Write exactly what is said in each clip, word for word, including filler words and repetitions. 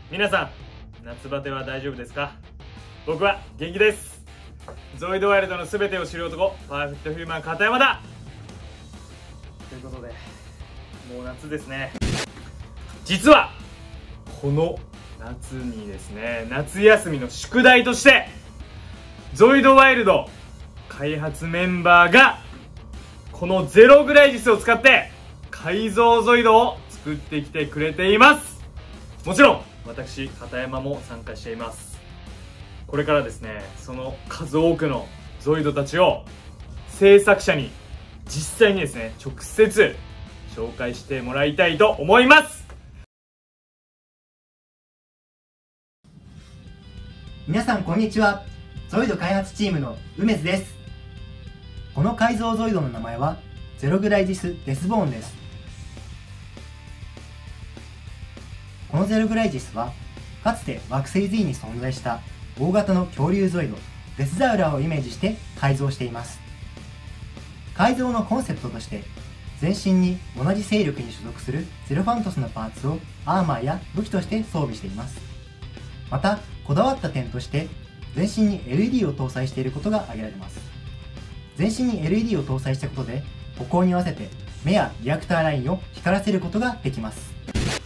皆さん、夏バテは大丈夫ですか？僕は元気です。ゾイドワイルドの全てを知る男、パーフェクトヒューマン片山だ。ということで、もう夏ですね。実はこの夏にですね、夏休みの宿題としてゾイドワイルド開発メンバーがこのゼログライジスを使って改造ゾイドを作ってきてくれています。もちろん私片山も参加しています。これからですね、その数多くのゾイドたちを制作者に実際にですね、直接紹介してもらいたいと思います。 皆さんこんにちは。ゾイド開発チームの梅津です。この改造ゾイドの名前はゼログライジスデスボーンです。このゼログライジスはかつて惑星 Z に存在した大型の恐竜ゾイドデスザウラーをイメージして改造しています。改造のコンセプトとして全身に同じ勢力に所属するゼロファントスのパーツをアーマーや武器として装備しています。またこだわった点として全身に エルイーディー を搭載していることが挙げられます。全身に エルイーディー を搭載したことで歩行に合わせて目やリアクターラインを光らせることができます。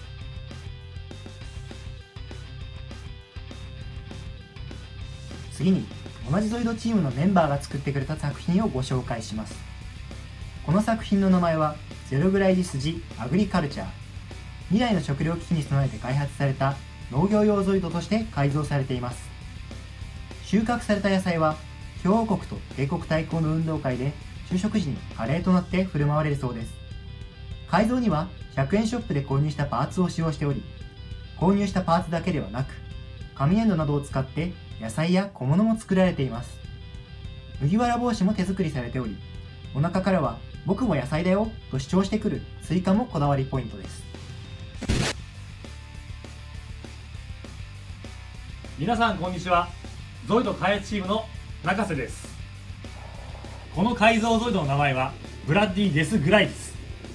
次に同じゾイドチームのメンバーが作ってくれた作品をご紹介します。この作品の名前はゼログライジス・ジ・アグリカルチャー。未来の食糧危機に備えて開発された農業用ゾイドとして改造されています。収穫された野菜は共和国と帝国対抗の運動会で昼食時にカレーとなって振る舞われるそうです。改造にはひゃくえんショップで購入したパーツを使用しており、購入したパーツだけではなく紙粘土などを使って野菜や小物も作られています。麦わら帽子も手作りされており、お腹からは僕も野菜だよと主張してくるスイカもこだわりポイントです。 皆さんこんにちは。ゾイド開発チームの中瀬です。この改造ゾイドの名前はブラッディ・デス・グライジス。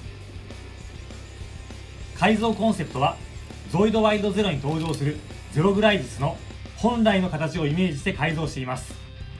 改造コンセプトはゾイドワイルドゼロに登場するゼログライジスの本来の形をイメージして改造しています。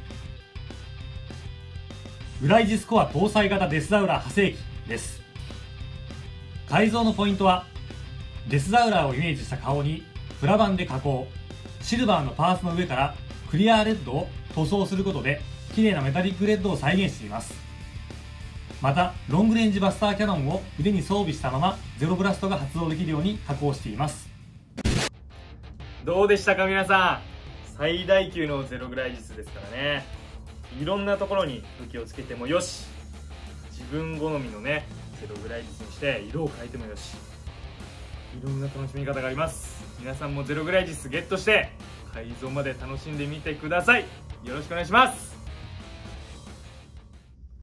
グライジスコア搭載型デスザウラー派生機です。改造のポイントはデスザウラーをイメージした顔にプラ板で加工、シルバーのパーツの上からクリアレッドを塗装することで綺麗なメタリックレッドを再現しています。またロングレンジバスターキャノンを腕に装備したままゼロブラストが発動できるように加工しています。 どうでしたか皆さん。最大級のゼログライジスですからね、いろんなところに武器をつけてもよし、自分好みのねゼログライジスにして色を変えてもよし、いろんな楽しみ方があります。皆さんもゼログライジスゲットして改造まで楽しんでみてください。よろしくお願いします。